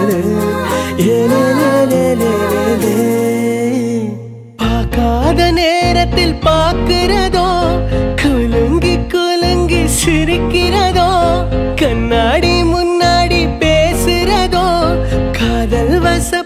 பார்க்காத நேரத்தில் பார்க்கிறதோ குலுங்கி குலுங்கி சிரிக்கிறதோ கண்ணாடி முன்னாடி பேசுறதோ காதல் வச